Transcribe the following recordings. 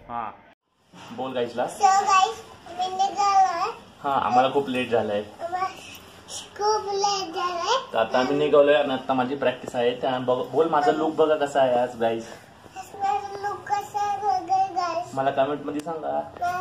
हां बोल गाईजला. So guys मी निघालोय. हां आम्हाला खूप लेट झालंय. खूप लेट झालंय. तर आता आम्ही निघालोय आणि आता माझी प्रॅक्टिस आहे. त्या बोल माझा लुक बघा कसा आहे आज गाईज. माझा लुक कसा आहे बघा गाईज. मला कमेंट मध्ये सांगा.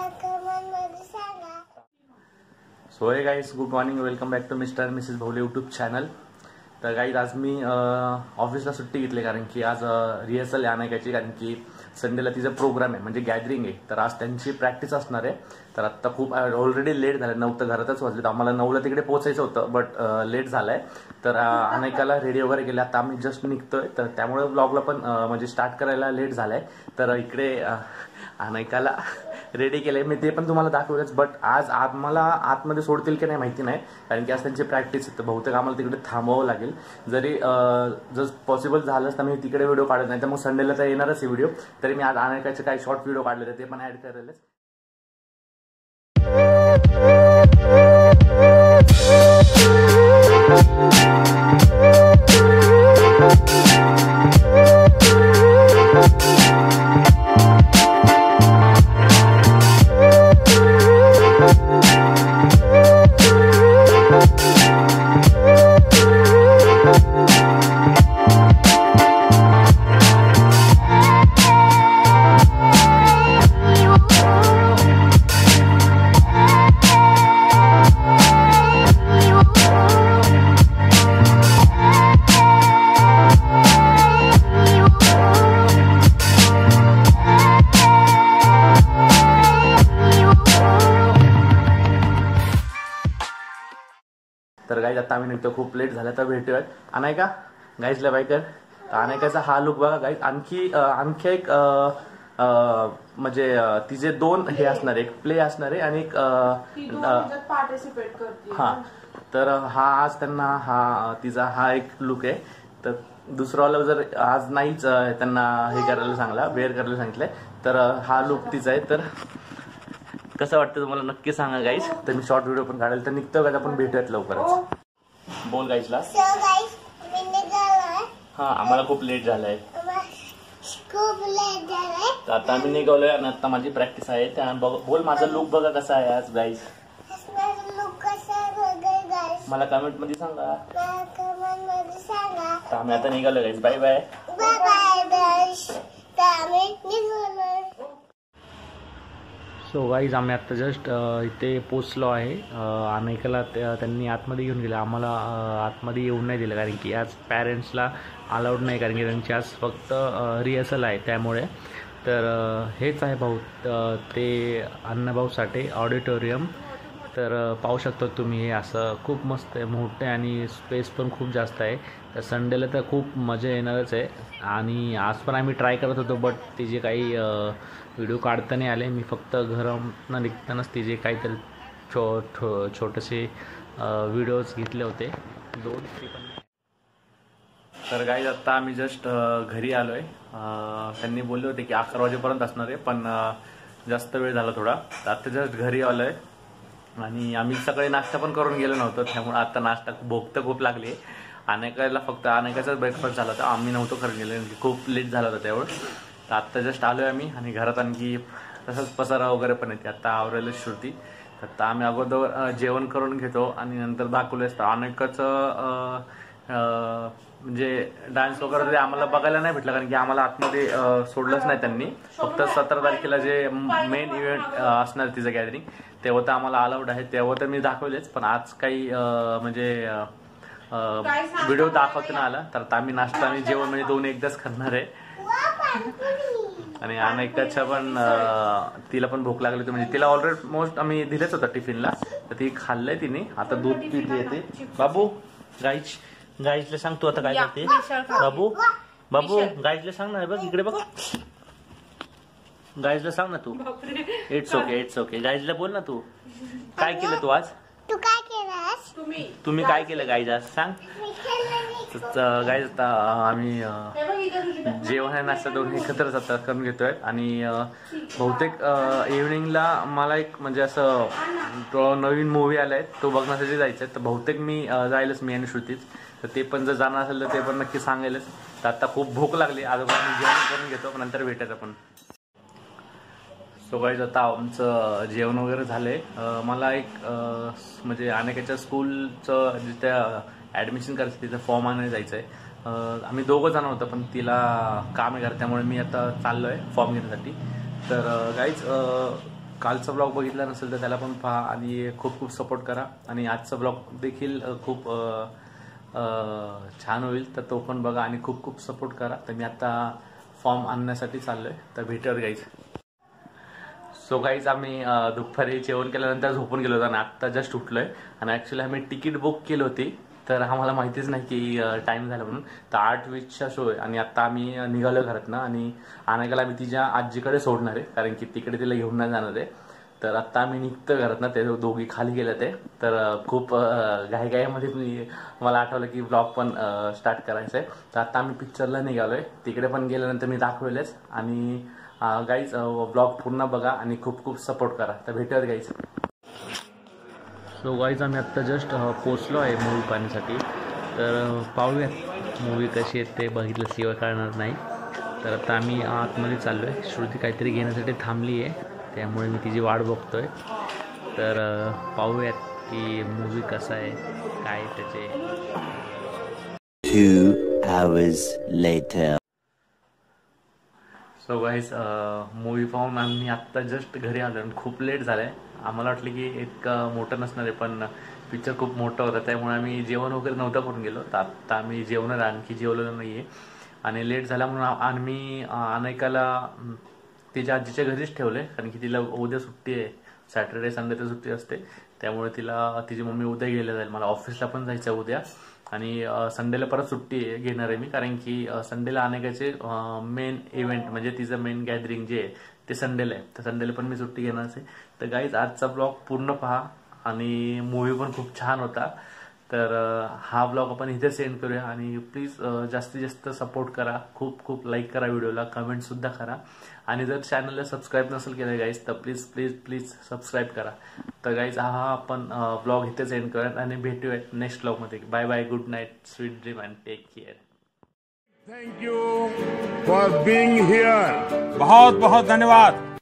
So hey guys good morning, welcome back to Mr Mrs Bhole YouTube channel. तर गाईज आज मी ऑफिसला सुट्टी घेतली कारण की आज रिहर्सल आहे अनेकाची, कारण की संडेला तिचा प्रोग्राम आहे म्हणजे गॅदरिंग आहे. तर आज त्यांची प्रॅक्टिस असणार आहे. तर आत्ता खूप ऑलरेडी लेट झालं, 9 तर घरातच वाजले. तर आम्हाला 9ला तिकडे पोहोचायचं होतं बट लेट झालंय. तर अनेकाला रेडी वगैरे केलं, आता आम्ही जस्ट निघतोय. तर त्यामुळे ब्लॉगला पण म्हणजे स्टार्ट करायला लेट झालाय. तर इकडे अनेकाला रेडी केलंय मी, ते पण तुम्हाला दाखवलंच. बट आज आम्हाला आतमध्ये सोडतील की नाही माहिती नाही, कारण की आज त्यांची प्रॅक्टिस आहे. तर बहुतेक आम्हाला तिकडे थांबावं लागेल. जरी जर पॉसिबल झालंच तर मी तिकडे व्हिडिओ काढत नाही, तर मग संडेला तर येणारच आहे व्हिडिओ. तरी मी आज अनेकाचे काही शॉर्ट व्हिडिओ काढले ते पण ऍड करेलच. तर गाईज आता आम्ही निघतो, खूप लेट झालं. तर भेटूयात अनायका गाईजला बायकर. तर अनायकाचा हा लुक बघा गाईज. आणखी एक म्हणजे तिचे 2 हे असणार, एक प्ले असणार आहे आणि एक पार्टिसिपेट करते. हा तर हा आज त्यांना तिचा हा एक लुक आहे. तर दुसरावाला जर आज नाहीच त्यांना हे करायला सांगला, वेअर करायला सांगितलंय, तर हा लुक तिचा आहे. तर कसं वाटतं तुम्हाला नक्की सांगा गाईज. तर मी शॉर्ट व्हिडिओ पण काढेल. तर निघतो का आपण भेटूयात लवकरच. बोल गाईजला. सो गाईज मी निघालोय. हां आम्हाला खूप लेट झालंय. खूप लेट झालंय. तर आता आम्ही निघालोय आणि आता माझी प्रॅक्टिस आहे. त्या बोल माझा लुक बघा कसा आहे आज गाईज. माझा लुक कसा आहे बघा गाईज. मला कमेंट मध्ये सांगा. तर आम्ही आता निघालो guys. Bye bye. Bye bye guys. तर आम्ही निघालोय. सो गाईज आम्ही आत्ता जस्ट इथे पोचलो आहे. अनेकाला त्यांनी आतमध्ये घेऊन गेलं, आम्हाला आतमध्ये येऊन नाही दिलं कारण की आज पॅरेंट्सला अलाउड नाही, कारण की त्यांची आज फक्त रिहर्सल आहे त्यामुळे. तर हेच आहे भाऊ ते अण्णाभाऊ साठे ऑडिटोरियम. तर पाहू शकता तुम्ही, हे असं खूप मस्त आहे, मोठं आहे आणि स्पेस पण खूप जास्त आहे. तर संडेला तर खूप मजा येणारच आहे. आणि आज पण आम्ही ट्राय करत होतो बट ते जे काही व्हिडिओ काढता नाही आले. मी फक्त घरातनं निघतानाच ते जे काहीतरी छोटेसे व्हिडिओज घेतले होते 2 ते पण. तर गाईज आत्ता आम्ही जस्ट घरी आलो आहे. त्यांनी बोलले होते की 11 वाजेपर्यंत असणार आहे, पण जास्त वेळ झाला थोडा. तर आत्ता जस्ट घरी आलो आहे आणि आम्ही सकाळी नाश्ता पण करून गेलो नव्हतो, त्यामुळे आता नाश्ता भूक तर खूप लागली. अनेकाचाच ब्रेकफास्ट झाला होता, आम्ही नव्हतो खरं गेलो, खूप लेट झाला होता त्यावेळेस. तर आत्ता जस्ट आलो आहे आम्ही आणि घरात आणखी तसंच पसारा वगैरे पण येते, आत्ता आवरायलाच श्रुती. तर आम्ही अगोदर जेवण करून घेतो आणि नंतर दाखवलं असतं. अनेकाचं म्हणजे डान्स वगैरे ते आम्हाला बघायला नाही भेटलं कारण की आम्हाला आतमध्ये सोडलंच नाही त्यांनी. फक्त 17 तारखेला जे मेन इव्हेंट असणार तिचं गॅदरिंग, तेव्हा तर आम्हाला अलाउड आहे, तेव्हा तर मी दाखवलेच. पण आज काही म्हणजे व्हिडिओ दाखवता नाही आला. तर आम्ही नाश्ता आणि जेवण म्हणजे 2 एकदाच करणार आहे. आणि अनेकाच्या पण तिला पण भूक लागली होती, म्हणजे तिला ऑलरेडी मोस्ट आम्ही दिलेच होतं टिफिनला, तर ती खाल्लंय तिने. आता दूध पिते येते. बाबू गाईजला सांग तू आता काय करते. बाबू गाईजला सांग ना, बघ इकडे बघ, गाईजला सांग ना तू. इट्स ओके गाईजला बोल ना तू. काय केलं तू आज? तू काय केलंस? तुम्ही काय केलं गाईज आज सांग. गाईज आता आम्ही जेवण आहे नाश्ता 2 एकत्रच आता करून घेतोय. आणि बहुतेक इव्हिनिंगला मला एक म्हणजे असं नवीन मूवी आलाय, तो बघण्यासाठी जायचं. तर बहुतेक मी जायलाच, मी आणि श्रुतीच. तर ते पण जर जाणार असेल तर ते पण नक्की सांगायलाच. तर आता खूप भूक लागली, अगोदर मी जेवण करून घेतो, पण नंतर भेटायचं. पण सो गाईज आता आमचं जेवण वगैरे झालंय. मला एक म्हणजे अनेकाच्या स्कूलचं जिथे ॲडमिशन करायचं तिथं फॉर्म आणायला जायचं आहे. आम्ही दोघं जण होतो पण तिला काम आहे घर, त्यामुळे मी आता चाललो आहे फॉर्म घेण्यासाठी. तर गाईज कालचा ब्लॉग बघितला नसेल तर त्याला पण पहा आणि खूप खूप सपोर्ट करा. आणि आजचा ब्लॉग देखील खूप छान होईल, तर तो पण बघा आणि खूप खूप सपोर्ट करा. तर मी आता फॉर्म आणण्यासाठी चाललो आहे, तर भेटूयात गाईज. सो गाईज आम्ही दुपारी जेवण केल्यानंतर झोपून गेलो होतो आणि आत्ता जस्ट उठलोय. आणि ॲक्च्युली आम्ही तिकीट बुक केली होती, तर आम्हाला माहितीच नाही की टाईम झाला म्हणून. तर 8:20चा शो आहे आणि आत्ता आम्ही निघालो घरातनं आणि अनायकाला आम्ही तिच्या आजीकडे सोडणार आहे, कारण की तिकडे तिला घेऊन नाही जाणार आहे. तर आत्ता आम्ही निघतो घरातनं, ते दोघी खाली गेले ते. तर खूप घाईघाईमध्ये मला आठवलं की ब्लॉग पण स्टार्ट करायचं आहे. तर आत्ता आम्ही पिक्चरला निघालोय, तिकडे पण गेल्यानंतर मी दाखवलेच. आणि गाईज ब्लॉग पूर्ण बघा आणि खूप खूप सपोर्ट करा. तर भेटूयात गाईज. सो गाईज आम्ही आत्ता जस्ट पोचलो आहे मूवी पाहण्यासाठी. तर पाहूयात मूवी कशी आहे ते बघितल्याशिवाय कळणार नाही. तर आता आम्ही आतमध्ये चाललो आहे. श्रुती काहीतरी घेण्यासाठी थांबली आहे, त्यामुळे मी तिची वाट बघतोय. तर पाहूयात की मूवी कसा आहे, काय त्याचे. 2 hours later. So guys movie पाहून आम्ही आत्ता जस्ट घरी आलो आणि खूप लेट झालं आहे. आम्हाला वाटलं की इतकं मोठं नसणार आहे, पण पिक्चर खूप मोठा होता, त्यामुळे आम्ही जेवण वगैरे नव्हतं करून गेलो. तर आत्ता आम्ही जेवणार आणखी जेवलेलो नाही आहे आणि लेट झाला म्हणून आम्ही अनायकाला तिच्या आजीच्या घरीच ठेवलं आहे, कारण की तिला उद्या सुट्टी आहे. सॅटर्डे संडे तर सुट्टी असते, त्यामुळे तिला तिची मम्मी उद्या गेल्या जाईल. मला ऑफिसला पण जायचं आहे उद्या आणि संडेला परत सुट्टी घेणार आहे मी, कारण की संडेला अनेकाचे मेन इव्हेंट म्हणजे तिचं मेन गॅदरिंग जे आहे ते संडेला आहे. तर संडेला पण मी सुट्टी घेणार आहे. तर गाईज आजचा ब्लॉग पूर्ण पहा आणि मूवी पण खूप छान होता. तर हा ब्लॉग आपण इथे सेंड करूया आणि प्लीज जास्तीत जास्त सपोर्ट करा. खूप खूप लाईक करा व्हिडिओला, कमेंटसुद्धा करा. आणि जर चॅनलला सबस्क्राईब नसेल केलं गाईज तर प्लीज प्लीज प्लीज सबस्क्राईब करा. तर गाईज हा आपण ब्लॉग इथे सेंड करूयात आणि भेटूया नेक्स्ट ब्लॉगमध्ये. Bye bye, good night, sweet dream and take care. Thank you for being here. बहुत बहुत धन्यवाद.